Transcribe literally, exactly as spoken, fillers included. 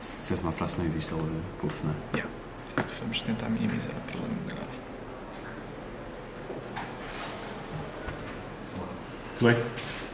se dissesse uma frase não existe, ele puf, não é? Yeah. Vamos tentar minimizar o problema agora. Muito bem.